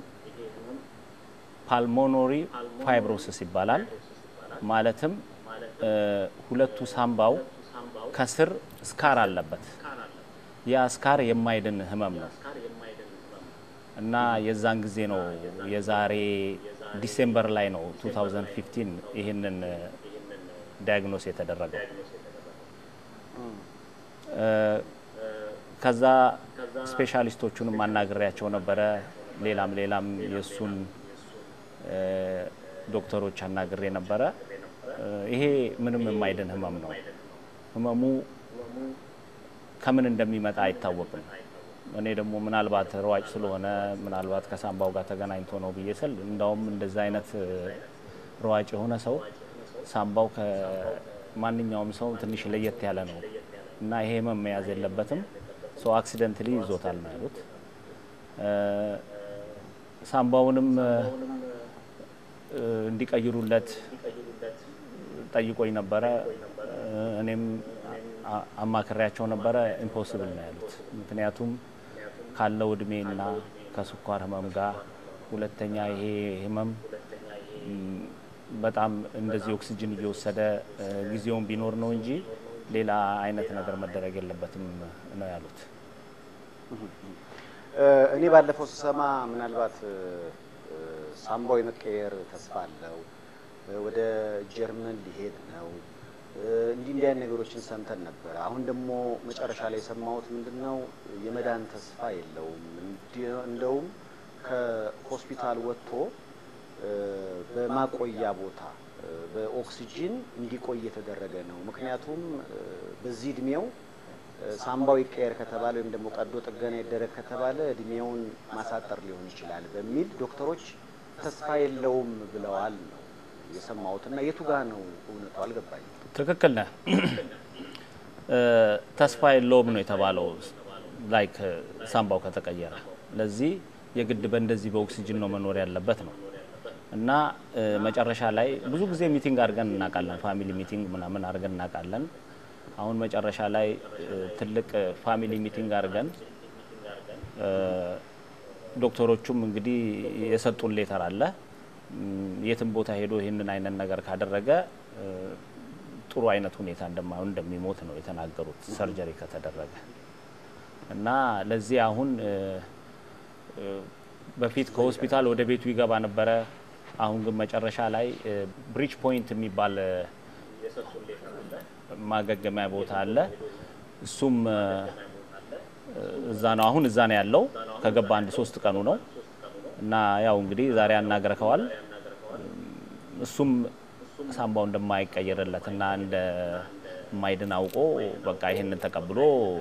[SPEAKER 3] ፓልሞኖሪ ፋይብሮሲስ ይባላል ማለትም ሁለቱ ሳምባው ከስር ስካር አለበት ያ ስካር የማይድን ህመም ነው እና የዛን ጊዜ ነው የዛሬ ዲሴምበር ላይ ነው two thousand fifteen ይሄንን ዳያግኖስ የተደረገው ከዛ ስፔሻሊስቶቹንም ማናገሪያቸው ነበረ ሌላም ሌላም የሱን ዶክተሮች አናግሬ ነበረ ይሄ ምንም የማይድን ህመም ነው ህመሙ ከምን እንደሚመጣ አይታወቅም እኔ ደግሞ ምናልባት ሯጭ ስለሆነ ምናልባት ከሳምባው ጋር ተገናኝቶ ነው በየሰል እንደውም እንደዛ አይነት ሯጭ የሆነ ሰው ሳምባው ከማንኛውም ሰው ትንሽ ለየት ያለ ነው እና ይሄ ህመም መያዝ የለበትም ሶ አክሲደንትሊ ይዞታል ነው ያሉት ሳምባውንም እንዲቀይሩለት ጠይቆኝ ነበረ እኔም አማክሪያቸው ነበረ ኢምፖሲብል ነው ያሉት ምክንያቱም ካለው እድሜና ከስኳር ህመም ጋር ሁለተኛ ይሄ ህመም በጣም እንደዚህ ኦክሲጅን እየወሰደ ጊዜውን ቢኖር ነው እንጂ ሌላ አይነት ነገር መደረግ የለበትም ነው ያሉት
[SPEAKER 1] እኔ ባለፈው ሰማ ምናልባት ሳምባው የመቀየር ተስፋ አለው ወደ ጀርመን ሊሄድ ነው እንዲህ እንዲህ አይነት ነገሮችን ሰምተን ነበር አሁን ደግሞ መጨረሻ ላይ ሰማሁት ምንድነው የመዳን ተስፋ የለውም እንደውም ከሆስፒታል ወጥቶ በማቆያ ቦታ በኦክሲጅን እንዲቆይ የተደረገ ነው ምክንያቱም በዚህ እድሜው ሳምባው ይቀየር ከተባለ ወይም ደግሞ ቀዶ ጥገና ይደረግ ከተባለ እድሜውን ማሳጠር ሊሆን ይችላል በሚል ዶክተሮች ተስፋ የለውም ብለዋል ነው የሰማሁትና የቱ ጋር ነው እውነቱ አልገባኝ
[SPEAKER 3] ትክክል ነህ ተስፋ የለውም ነው የተባለው ላይክ ሳምባው ከተቀየረ ለዚህ የግድ በእንደዚህ በኦክሲጅን ነው መኖር ያለበት ነው እና መጨረሻ ላይ ብዙ ጊዜ ሚቲንግ አድርገን እናቃለን ፋሚሊ ሚቲንግ ምናምን አድርገን እናቃለን አሁን መጨረሻ ላይ ትልቅ ፋሚሊ ሚቲንግ አድርገን ዶክተሮቹም እንግዲህ የሰጡን ሌተር አለ የትም ቦታ ሄዶ ይሄንን አይነት ነገር ካደረገ ጥሩ አይነት ሁኔታ እንደማይሆን እንደሚሞት ነው የተናገሩት ሰርጀሪ ከተደረገ እና ለዚህ አሁን በፊት ከሆስፒታል ወደ ቤቱ ይገባ ነበር አሁን ግን መጨረሻ ላይ ብሪጅ ፖይንት የሚባል ማገገሚያ ቦታ አለ እሱም እዛ ነው አሁን እዛ ነው ያለው ከገባ አንድ ሶስት ቀኑ ነው እና ያው እንግዲህ ዛሬ አናገረከዋል እሱም ሳምባው እንደማይቀየርለትና እንደ ማይድን አውቆ በቃ ይሄንን ተቀብሎ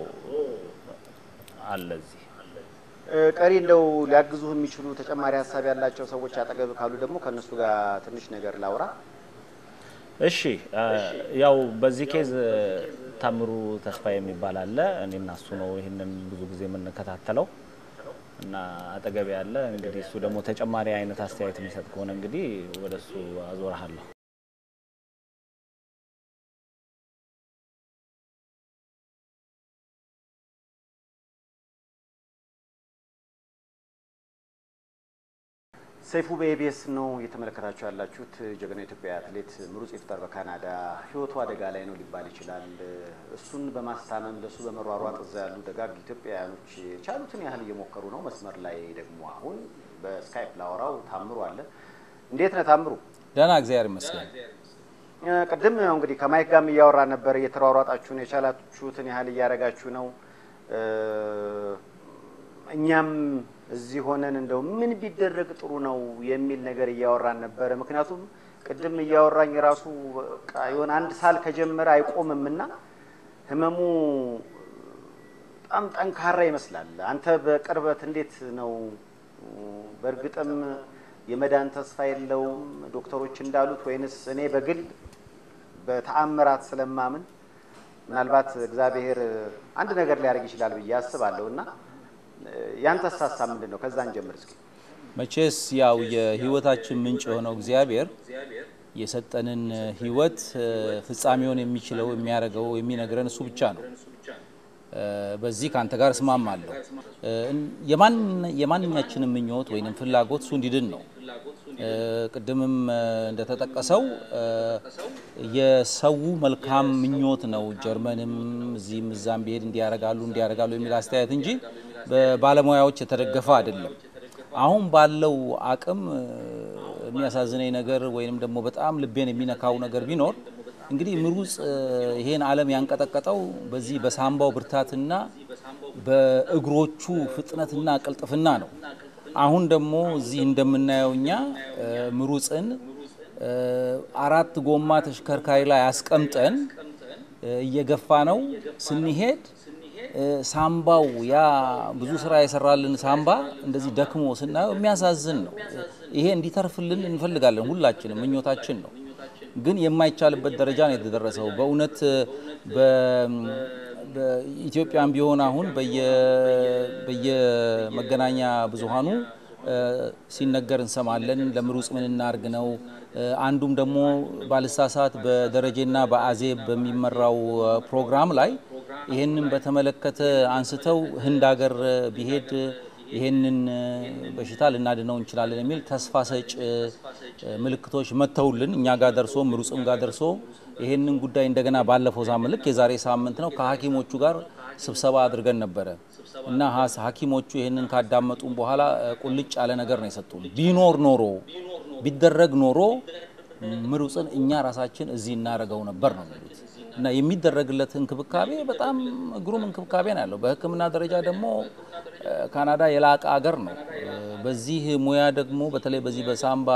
[SPEAKER 3] አለዚህ
[SPEAKER 1] ቀሪ እንደው ሊያግዙህ የሚችሉ ተጨማሪ ሐሳብ ያላቸው ሰዎች አጠገብ ካሉ ደግሞ ከነሱ ጋር ትንሽ ነገር ላውራ
[SPEAKER 3] እሺ ያው በዚህ ኬዝ ታምሩ ተስፋ የሚባል አለ እኔና እሱ ነው ይሄንን ብዙ ጊዜ የምንከታተለው እና አጠገብ ያለ እንግዲህ እሱ ደግሞ ተጨማሪ አይነት አስተያየት የሚሰጥ ከሆነ እንግዲህ ወደሱ አዞራለሁ
[SPEAKER 1] ሰይፉ በኢቢኤስ ነው የተመለከታችሁ ያላችሁት ጀግናው ኢትዮጵያ አትሌት ምሩጽ ይፍጠር በካናዳ ህይወቱ አደጋ ላይ ነው ሊባል ይችላል እሱን በማስታመም ለሱ በመሯሯጥ እዛ ያሉ ደጋግ ኢትዮጵያውያኖች ቻሉትን ያህል እየሞከሩ ነው መስመር ላይ ደግሞ አሁን በስካይፕ ላወራው ታምሩ አለ እንዴት ነው ታምሩ
[SPEAKER 4] ደህና እግዚአብሔር ይመስገን
[SPEAKER 1] ቀደም ነው እንግዲህ ከማይክ ጋር ያወራ ነበር እየተሯሯጣችሁ ነው የቻላችሁትን ያህል እያረጋችሁ ነው እኛም እዚህ ሆነን እንደው ምን ቢደረግ ጥሩ ነው የሚል ነገር እያወራን ነበር ምክንያቱም ቀደም እያወራኝ ራሱ የሆነ አንድ ሳል ከጀመረ አይቆምምና ህመሙ በጣም ጠንካራ ይመስላል አንተ በቅርበት እንዴት ነው በርግጥም የመዳን ተስፋ የለውም ዶክተሮች እንዳሉት ወይንስ እኔ በግል በተአምራት ስለማምን ምናልባት እግዚአብሔር አንድ ነገር ሊያደርግ ይችላል ብዬ አስባለሁና ያንተ ሐሳብ ምንድነው ከዛን ጀምር እስኪ
[SPEAKER 4] መቼስ ያው የህይወታችን ምንጭ ሆነው እግዚአብሔር የሰጠንን ህይወት ፍጻሜውን የሚችለው የሚያረጋው የሚነግረን እሱ ብቻ ነው በዚህ ካንተ ጋር ስማማለሁ የማን የማንኛችንም ምኞት ወይንም ፍላጎት እሱ እንዲድን ነው ቅድምም እንደተጠቀሰው የሰው መልካም ምኞት ነው ጀርመንም እዚህም እዛም ቢሄድ እንዲያረጋሉ እንዲያረጋሉ የሚል አስተያየት እንጂ በባለሙያዎች የተደገፈ አይደለም አሁን ባለው አቅም የሚያሳዝነኝ ነገር ወይንም ደግሞ በጣም ልቤን የሚነካው ነገር ቢኖር እንግዲህ ምሩጽ ይሄን ዓለም ያንቀጠቀጠው በዚህ በሳምባው ብርታትና በእግሮቹ ፍጥነትና ቅልጥፍና ነው አሁን ደግሞ እዚህ እንደምናየውኛ ምሩጽን አራት ጎማ ተሽከርካሪ ላይ አስቀምጠን እየገፋ ነው ስንሄድ ሳምባው ያ ብዙ ስራ የሰራልን ሳምባ እንደዚህ ደክሞ ስናየው የሚያሳዝን ነው ይሄ እንዲተርፍልን እንፈልጋለን ሁላችንም ምኞታችን ነው ግን የማይቻልበት ደረጃ ነው የተደረሰው በእውነት በኢትዮጵያም ቢሆን አሁን በየ በየመገናኛ ብዙሃኑ ሲነገር እንሰማለን ለምሩጽ ምን እናርግ ነው አንዱም ደግሞ ባልሳሳት በደረጀና በአዜብ በሚመራው ፕሮግራም ላይ ይሄንን በተመለከተ አንስተው ህንድ ሀገር ቢሄድ ይሄንን በሽታ ልናድነው እንችላለን የሚል ተስፋ ሰጭ ምልክቶች መተውልን እኛ ጋር ደርሶ ምሩጽም ጋር ደርሶ ይሄንን ጉዳይ እንደገና ባለፈው ሳምንት ልክ የዛሬ ሳምንት ነው ከሐኪሞቹ ጋር ስብሰባ አድርገን ነበር እና ሐኪሞቹ ይሄንን ካዳመጡን በኋላ ቁልጭ ያለ ነገር ነው የሰጡን ቢኖር ኖሮ ቢደረግ ኖሮ ምሩጽን እኛ ራሳችን እዚህ እናረጋው ነበር ነው የሚሉት እና የሚደረግለት እንክብካቤ በጣም ግሩም እንክብካቤ ነው ያለው በህክምና ደረጃ ደግሞ ካናዳ የላቀ ሀገር ነው በዚህ ሙያ ደግሞ በተለይ በዚህ በሳምባ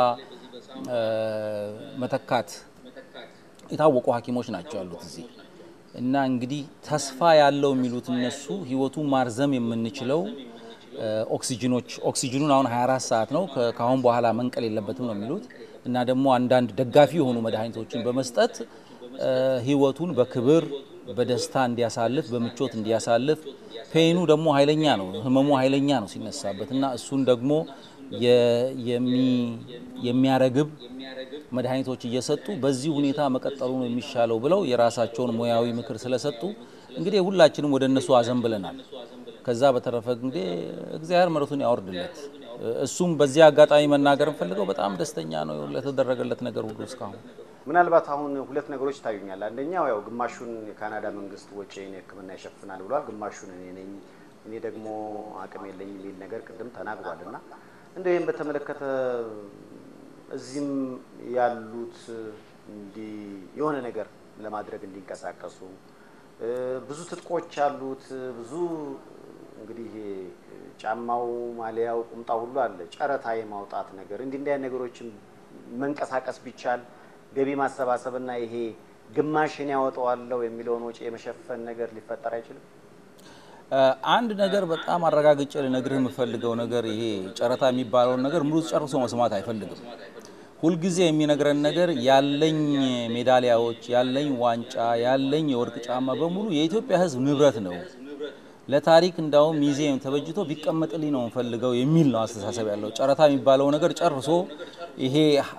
[SPEAKER 4] መተካት የታወቁ ሐኪሞች ናቸው ያሉት እዚህ እና እንግዲህ ተስፋ ያለው የሚሉት እነሱ ህይወቱ ማርዘም የምንችለው ኦክሲጅኖች ኦክሲጅኑን አሁን ሃያ አራት ሰዓት ነው ከአሁን በኋላ መንቀል የለበትም ነው የሚሉት እና ደግሞ አንዳንድ ደጋፊ የሆኑ መድኃኒቶችን በመስጠት ህይወቱን በክብር በደስታ እንዲያሳልፍ በምቾት እንዲያሳልፍ ፔኑ ደግሞ ኃይለኛ ነው ህመሙ ኃይለኛ ነው ሲነሳበትና እሱን ደግሞ የሚ የሚያረግብ መድኃኒቶች እየሰጡ በዚህ ሁኔታ መቀጠሉ ነው የሚሻለው ብለው የራሳቸውን ሙያዊ ምክር ስለሰጡ እንግዲህ ሁላችንም ወደ እነሱ አዘንብለናል ከዛ በተረፈ እንግዲህ እግዚአብሔር ምሕረቱን ያወርድለት እሱም በዚህ አጋጣሚ መናገር ፈልገው በጣም ደስተኛ ነው ለተደረገለት ነገር ሁሉ እስካሁን
[SPEAKER 1] ምናልባት አሁን ሁለት ነገሮች ታዩኛል አንደኛው ያው ግማሹን የካናዳ መንግስት ወጪን ህክምና ይሸፍናል ብሏል ግማሹን እኔ ነኝ እኔ ደግሞ አቅም የለኝ የሚል ነገር ቅድም ተናግሯልና እንደውም በተመለከተ እዚህም ያሉት እንዲ የሆነ ነገር ለማድረግ እንዲንቀሳቀሱ ብዙ ትጥቆች ያሉት ብዙ እንግዲህ ጫማው ማሊያው ቁምጣው ሁሉ አለ ጨረታ የማውጣት ነገር እንዲ እንዲያ ነገሮችን መንቀሳቀስ ቢቻል ገቢ ማሰባሰብና ይሄ ግማሽን ያወጣዋለው የሚለውን ወጪ የመሸፈን ነገር ሊፈጠር አይችልም
[SPEAKER 4] አንድ ነገር በጣም አረጋግጬ ለነግርህ የምፈልገው ነገር ይሄ ጨረታ የሚባለው ነገር ምሩጽ ጨርሶ መስማት አይፈልግም ሁል ጊዜ የሚነግረን ነገር ያለኝ ሜዳሊያዎች ያለኝ ዋንጫ ያለኝ የወርቅ ጫማ በሙሉ የኢትዮጵያ ሕዝብ ንብረት ነው ለታሪክ እንዳው ሙዚየም ተበጅቶ ቢቀመጥልኝ ነው ፈልገው የሚል ነው አስተሳሰብ ያለው ጨረታ የሚባለው ነገር ጨርሶ ይሄ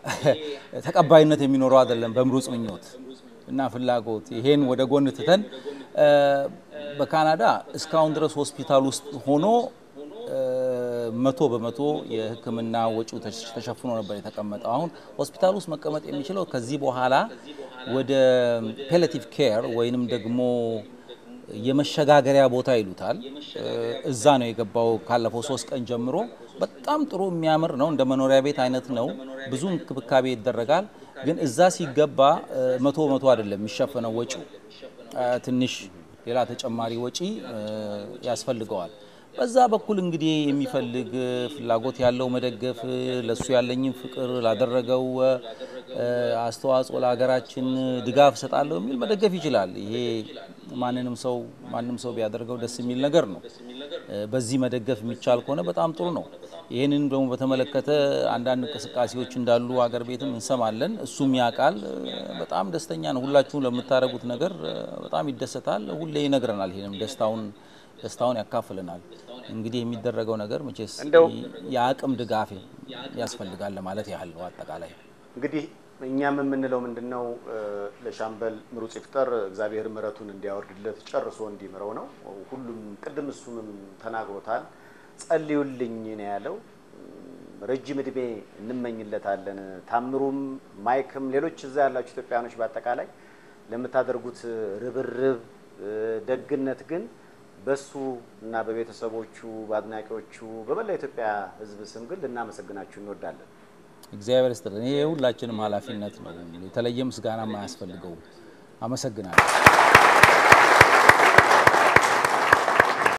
[SPEAKER 4] ተቀባይነት የሚኖረው አይደለም በምሩጽ ምኞት እና ፍላጎት ይሄን ወደ ጎን ትተን በካናዳ እስካሁን ድረስ ሆስፒታል ውስጥ ሆኖ መቶ በመቶ የህክምና ወጪው ተሸፍኖ ነበር የተቀመጠው አሁን ሆስፒታል ውስጥ መቀመጥ የሚችለው ከዚህ በኋላ ወደ ፓሊያቲቭ ኬር ወይንም ደግሞ የመሸጋገሪያ ቦታ ይሉታል እዛ ነው የገባው ካለፈው ሶስት ቀን ጀምሮ በጣም ጥሩ የሚያምር ነው እንደ መኖሪያ ቤት አይነት ነው ብዙ እንክብካቤ ይደረጋል ግን እዛ ሲገባ መቶ በመቶ አይደለም የሚሸፈነው ወጪው ትንሽ ሌላ ተጨማሪ ወጪ ያስፈልገዋል በዛ በኩል እንግዲህ የሚፈልግ ፍላጎት ያለው መደገፍ ለሱ ያለኝን ፍቅር ላደረገው አስተዋጽኦ ለሀገራችን ድጋፍ ሰጣለው የሚል መደገፍ ይችላል ይሄ ማንንም ሰው ማንንም ሰው ቢያደርገው ደስ የሚል ነገር ነው በዚህ መደገፍ የሚቻል ከሆነ በጣም ጥሩ ነው ይሄንን ደግሞ በተመለከተ አንዳንድ እንቅስቃሴዎች እንዳሉ ሀገር ቤትም እንሰማለን እሱም ያቃል በጣም ደስተኛ ነው ሁላችሁም ለምታረጉት ነገር በጣም ይደሰታል ሁሌ ይነግረናል ይሄንም ደስታውን ደስታውን ያካፍለናል እንግዲህ የሚደረገው ነገር መቼስ ያቅም ድጋፍ ያስፈልጋል ማለት ያህል ነው አጠቃላይ
[SPEAKER 1] እንግዲህ እኛም የምንለው ምንድነው ለሻምበል ምሩጽ ይፍጠር እግዚአብሔር ምሕረቱን እንዲያወርድለት ጨርሶ እንዲምረው ነው ሁሉም ቅድም እሱም ተናግሮታል ጸልዩልኝ ነው ያለው ረጅም እድሜ እንመኝለታለን ታምሩም ማይክም ሌሎች እዛ ያላችሁ ኢትዮጵያኖች በአጠቃላይ ለምታደርጉት ርብርብ ደግነት ግን በሱ እና በቤተሰቦቹ ባድናቂዎቹ በመላ ኢትዮጵያ ሕዝብ ስም ግን ልናመሰግናችሁ እንወዳለን
[SPEAKER 4] እግዚአብሔር ይስጥልን ይሄ ሁላችንም ኃላፊነት ነው የተለየ ምስጋና ማያስፈልገው አመሰግናለሁ